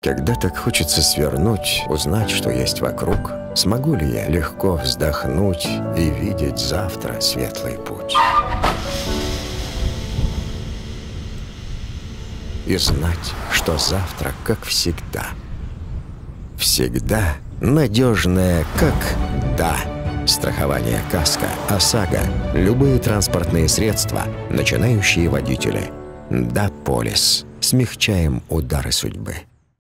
Когда так хочется свернуть, узнать, что есть вокруг, смогу ли я легко вздохнуть и видеть завтра светлый путь? И знать, что завтра, как всегда, всегда надежная, как «да». Страхование «Каско», ОСАГО, любые транспортные средства, начинающие водители. «Да, Полис». Смягчаем удары судьбы.